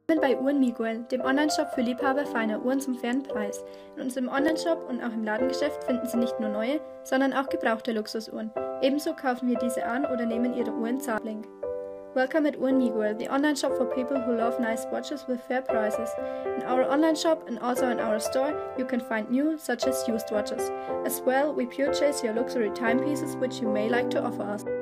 Bei Uhren Miguel, dem Onlineshop für Liebhaber feiner Uhren zum fairen Preis. In unserem Onlineshop und auch im Ladengeschäft finden Sie nicht nur neue, sondern auch gebrauchte Luxusuhren. Ebenso kaufen wir diese an oder nehmen Ihre Uhren Zahlung. Welcome at Uhren Miguel, the online shop for people who love nice watches with fair prices. In our online shop and also in our store, you can find new, such as used watches. As well, we purchase your luxury timepieces which you may like to offer us.